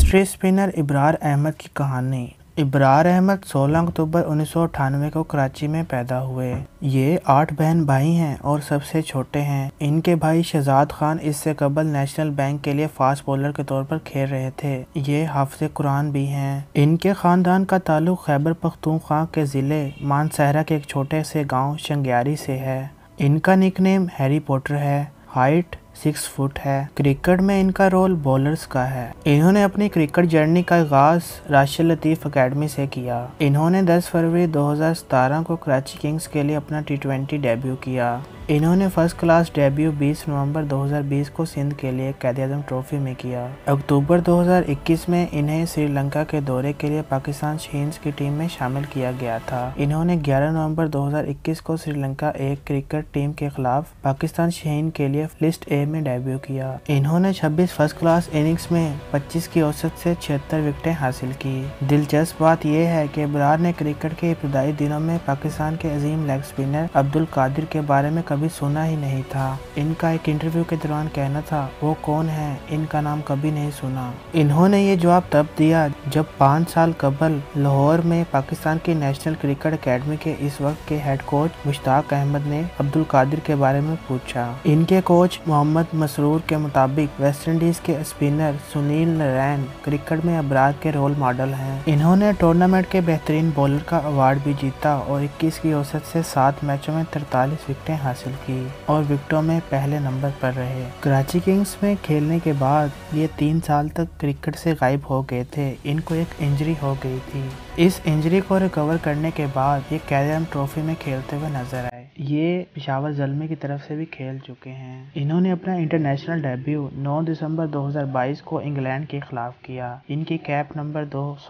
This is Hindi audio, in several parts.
मिस्ट्री स्पिनर इब्रार अहमद की कहानी। इब्रार अहमद 16 अक्टूबर 1998 को कराची में पैदा हुए। ये 8 बहन भाई हैं और सबसे छोटे हैं। इनके भाई शहजाद खान इससे कबल नेशनल बैंक के लिए फास्ट बॉलर के तौर पर खेल रहे थे। ये हाफिज कुरान भी हैं। इनके खानदान का ताल्लुक खैबर पख्तूनख्वा के ज़िले मानसहरा के एक छोटे से गाँव शंग्यारी से है। इनका निकनेम हैरी पॉटर है। हाइट 6 फुट है। क्रिकेट में इनका रोल बॉलर्स का है। इन्होंने अपनी क्रिकेट जर्नी का आगाज राशिद लतीफ़ अकेडमी से किया। इन्होंने 10 फरवरी 2017 को कराची किंग्स के लिए अपना T20 डेब्यू किया। इन्होंने फर्स्ट क्लास डेब्यू 20 नवंबर 2020 को सिंध के लिए क़ायद-ए-आज़म ट्रॉफी में किया। अक्टूबर 2021 में इन्हें श्रीलंका के दौरे के लिए पाकिस्तान शाहीन्स की टीम में शामिल किया गया था। इन्होंने 11 नवंबर 2021 को श्रीलंका ए क्रिकेट टीम के खिलाफ पाकिस्तान शाहीन के लिए लिस्ट ए में डेब्यू किया। इन्होंने 26 फर्स्ट क्लास इनिंग्स में 25 की औसत से 76 विकेटें हासिल की। दिलचस्प बात यह है कि इब्रार ने क्रिकेट के इब्तदाई दिनों में पाकिस्तान के अजीम लेग स्पिनर अब्दुल कादिर के बारे में कभी सुना ही नहीं था। इनका एक इंटरव्यू के दौरान कहना था, वो कौन है, इनका नाम कभी नहीं सुना। इन्होंने ये जवाब तब दिया जब 5 साल कबल लाहौर में पाकिस्तान की नेशनल क्रिकेट अकेडमी के इस वक्त के हेड कोच मुश्ताक अहमद ने अब्दुल कादिर के बारे में पूछा। इनके कोच मोहम्मद मसरूर के मुताबिक वेस्ट इंडीज के स्पिनर सुनील नारायण क्रिकेट में इब्रार के रोल मॉडल हैं। इन्होंने टूर्नामेंट के बेहतरीन बॉलर का अवार्ड भी जीता और 21 की औसत से 7 मैचों में 43 विकेटें हासिल की और विकेटों में पहले नंबर पर रहे। कराची किंग्स में खेलने के बाद ये 3 साल तक क्रिकेट से गायब हो गए थे। इनको एक इंजरी हो गई थी। इस इंजरी को रिकवर करने के बाद ये क़ायद-ए-आज़म ट्रॉफी में खेलते हुए नजर आए। ये पेशावर ज़ल्मी की तरफ से भी खेल चुके हैं। इन्होंने अपना इंटरनेशनल डेब्यू 9 दिसंबर 2022 को इंग्लैंड के खिलाफ किया। इनकी कैप नंबर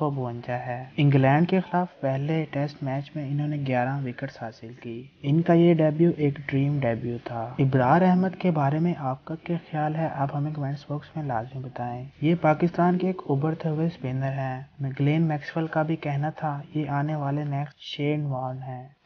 252 है। इंग्लैंड के खिलाफ पहले टेस्ट मैच में इन्होंने 11 विकेट्स हासिल की। इनका ये डेब्यू एक ड्रीम डेब्यू था। इब्रार अहमद के बारे में आपका क्या ख्याल है, आप हमें कमेंट्स बॉक्स में लाजमी बताएं। ये पाकिस्तान के एक उभरते हुए स्पिनर हैं। ग्लेन मैक्सवेल का भी कहना था ये आने वाले नेक्स्ट शेन वॉर्न हैं।